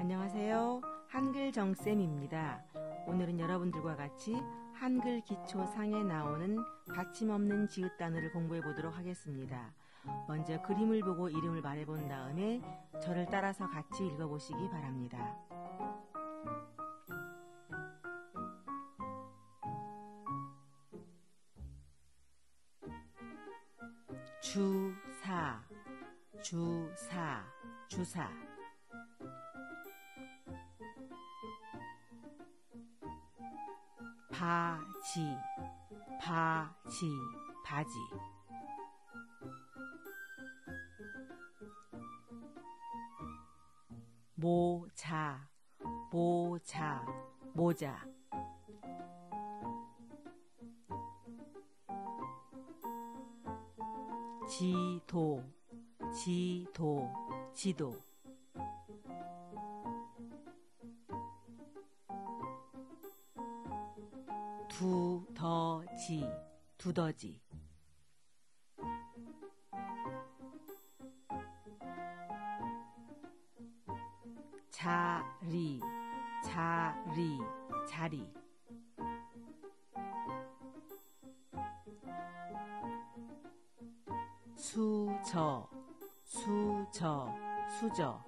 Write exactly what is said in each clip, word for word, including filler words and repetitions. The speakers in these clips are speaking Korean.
안녕하세요. 한글 정쌤입니다. 오늘은 여러분들과 같이 한글 기초상에 나오는 받침없는 지읒 단어를 공부해 보도록 하겠습니다. 먼저 그림을 보고 이름을 말해본 다음에 저를 따라서 같이 읽어보시기 바랍니다. 주사, 주사, 주사. 바지, 바지, 바지. 모자, 모자, 모자. 지도, 지도, 지도. 두더지, 두더지. 자리, 자리, 자리. 수저, 수저, 수저.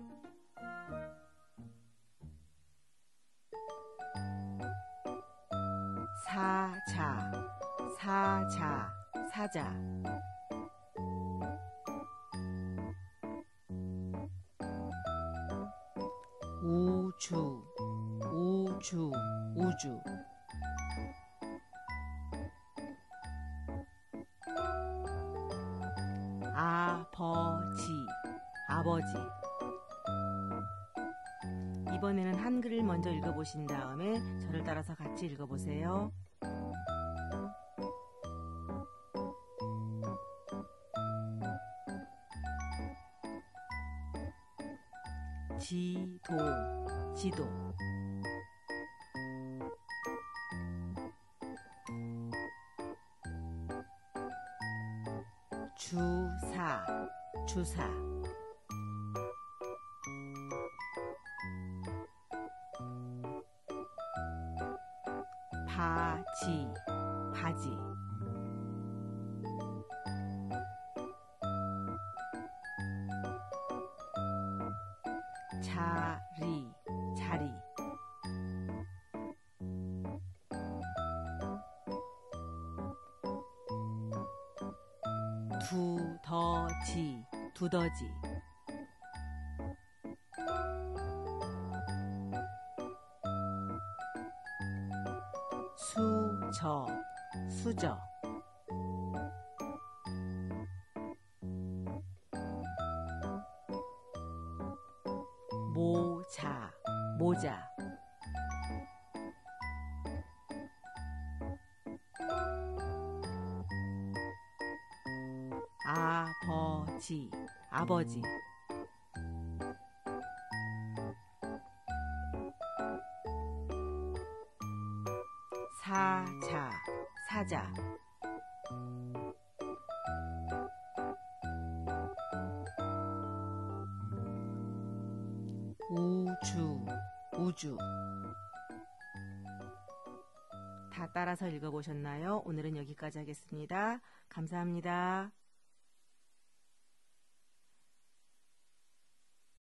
사자, 사자, 사자. 우주, 우주, 우주. 아버지, 아버지. 이번에는 한글을 먼저 읽어보신 다음에 저를 따라서 같이 읽어보세요. 지도, 지도. 주사, 주사. 바지, 바지. 자리, 자리. 두더지, 두더지. 수저, 수저. 모자, 모자. 아버지, 아버지. 사자, 사자. 우주, 우주. 다 따라서 읽어보셨나요? 오늘은 여기까지 하겠습니다. 감사합니다.